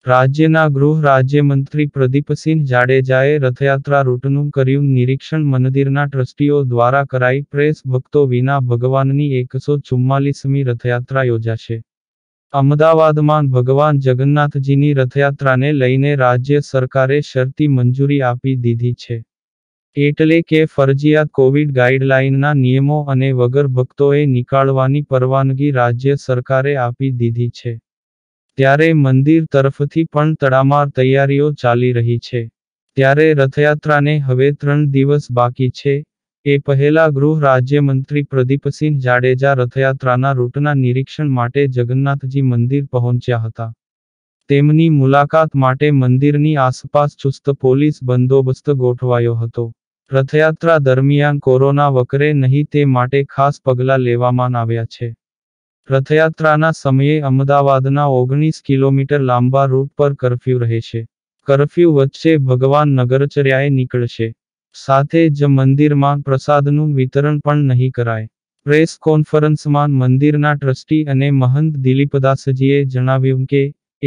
રાજ્યના ગૃહ રાજ્યમંત્રી પ્રદીપસિંહ જાડેજાએ રથયાત્રા રૂટનું કર્યું નિરીક્ષણ. મંદિરના ટ્રસ્ટીઓ દ્વારા કરાઈ પ્રેસ. ભક્તો વિના ભગવાનની 144મી રથયાત્રા યોજાશે. અમદાવાદમાં ભગવાન જગન્નાથજીની રથયાત્રાને લઈને રાજ્ય સરકારે શરતી મંજૂરી આપી દીધી છે. એટલે કે ફરજિયાત કોવિડ ગાઈડલાઈનના નિયમો અને વગર ભક્તોએ નીકાળવાની પરવાનગી રાજ્ય સરકારે આપી દીધી છે. ત્યારે મંદિર તરફથી પણ તડામાર તૈયારીઓ ચાલી રહી છે. ત્યારે રથયાત્રાને હવે 3 દિવસ બાકી છે. એ પહેલા ગૃહ રાજ્યમંત્રી પ્રદીપસિંહ જાડેજા રથયાત્રાના રૂટના નિરીક્ષણ માટે જગન્નાથજી મંદિર પહોંચ્યા હતા. તેમની મુલાકાત માટે મંદિરની આસપાસ ચુસ્ત પોલીસ બંદોબસ્ત ગોઠવાયો હતો. રથયાત્રા દરમિયાન કોરોના વકરે નહીં તે માટે ખાસ પગલાં લેવામાં આવ્યા છે. રથયાત્રાના સમયે અમદાવાદના 19 કિલોમીટર લાંબા રૂટ પર કર્ફ્યુ રહેશે. કર્ફ્યુ વચ્ચે ભગવાન નગરચર્યાએ નીકળશે. સાથે જ મંદિરમાં પ્રસાદનું વિતરણ પણ નહીં કરાય. પ્રેસ કોન્ફરન્સમાં મંદિરના ટ્રસ્ટી અને મહંત દિલીપદાસજીએ જણાવ્યું કે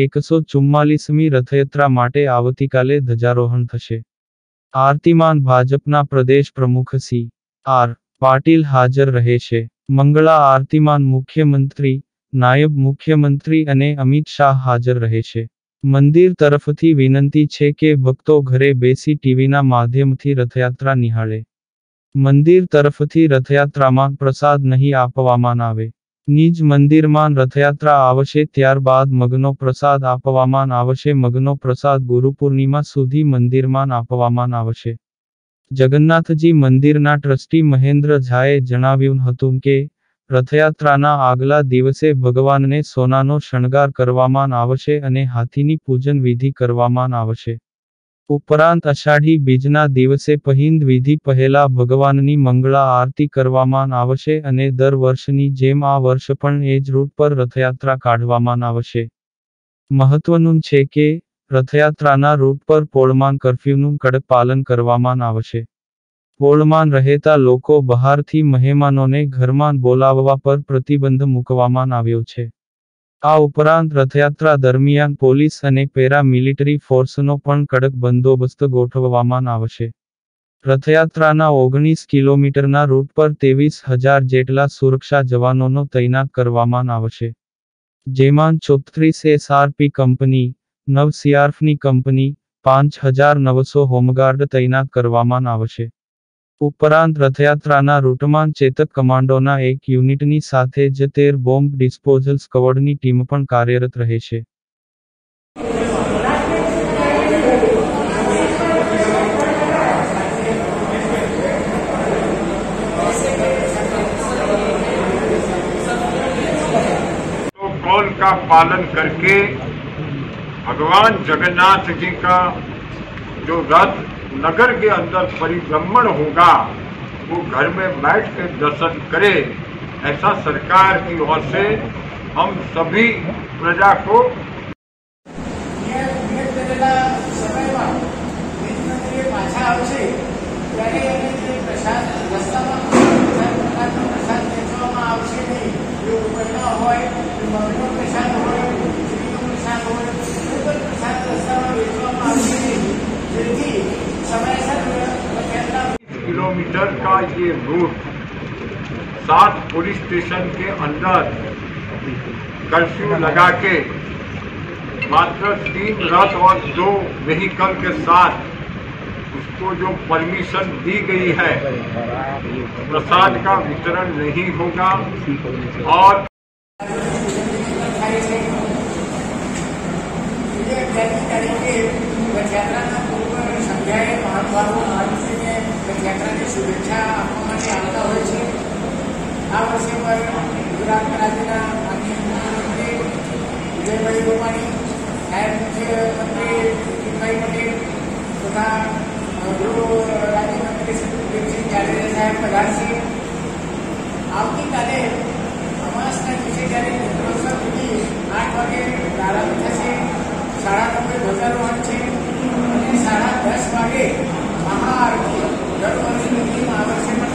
144મી રથયાત્રા માટે આવતીકાલે ધ્વજારોહણ થશે. આરતીમાં ભાજપના પ્રદેશ પ્રમુખ સી.આર. પાટીલ હાજર રહેશે. મંગળા આરતીમાં મુખ્યમંત્રી, નાયબ મુખ્યમંત્રી અને અમિત શાહ હાજર રહેશે. મંદિર તરફથી વિનંતી છે કે ભક્તો ઘરે બેસી ટીવીના માધ્યમથી રથયાત્રા નિહાળે. મંદિર તરફથી રથયાત્રામાં પ્રસાદ નહીં આપવામાં આવે. નિજ મંદિરમાં રથયાત્રા આવશે ત્યારબાદ મગનો પ્રસાદ આપવામાં આવશે. મગનો પ્રસાદ ગુરુપૂર્ણિમા સુધી મંદિરમાં આપવામાં આવશે. જગન્નાથજી મંદિરના ટ્રસ્ટી મહેન્દ્ર ઝાએ જણાવ્યું હતું કે રથયાત્રાના આગલા દિવસે ભગવાનને સોનાનો શણગાર કરવામાં આવશે અને હાથીની પૂજન વિધિ કરવામાં આવશે. ઉપરાંત અષાઢી બીજના દિવસે પહિંદ વિધિ પહેલા ભગવાનની મંગળા આરતી કરવામાં આવશે અને દર વર્ષની જેમ આ વર્ષ પણ એ જ રૂટ પર રથયાત્રા કાઢવામાં આવશે. મહત્વનું છે કે રથયાત્રાના રૂટ પર પોળમાં કર્ફ્યુનું કડક પાલન કરવામાં આવશે. પોળમાં રહેતા લોકો બહારથી મહેમાનોને ઘરમાં બોલાવવા પર પ્રતિબંધ મૂકવામાં આવ્યો છે. આ ઉપરાંત રથયાત્રા દરમિયાન પોલીસ અને પેરા મિલિટરી ફોર્સનો પણ કડક બંદોબસ્ત ગોઠવવામાં આવશે. રથયાત્રાના 19 કિલોમીટરના રૂટ પર 23,000 જેટલા સુરક્ષા જવાનોનો તૈનાત કરવામાં આવશે. જેમાં 34 એસઆરપી કંપની, 9 સીઆરપીની કંપની, 5,900 હોમગાર્ડ તૈનાત કરવામાં આવશે. ઉપરાંત રથયાત્રાના રૂટમાં ચેતક કમાન્ડોના એક યુનિટની સાથે જ 13 બોમ્બ ડિસ્પોઝલ સ્ક્વોડની ટીમ પણ કાર્યરત રહેશે. प्रोटोकॉल का पालन करके भगवान जगन्नाथ जी का जो रथ नगर के अंदर परिभ्रमण होगा वो घर में बैठ के दर्शन करे, ऐसा सरकार की ओर से हम सभी प्रजा को किलोमीटर का ये रूट 7 पुलिस स्टेशन के अंदर कर्फ्यू लगा के मात्र 3 रथ और 2 व्हीकल के साथ उसको जो परमिशन दी गई है, प्रसाद का वितरण नहीं होगा और शुभेच्छा आता हो। आ वर्षे पर गुजरात राज्य मुख्यमंत्री विजयभाई रूपाणी, नायब मुख्यमंत्री नितिनभाई पटेल तथा गृह राज्यमंत्री प्रदीपसिंह जाडेजा साहेब पधारશે। આવતીકાલે અમાસના દિવસે જ્યારે ચિત્રોત્સવ વિધિ 8 વાગે પ્રારંભ થશે, 9:30 ધ્વજારોહણ છે અને 10:30 વાગે મહાઆરતી દર વર્ષની આ વર્ષે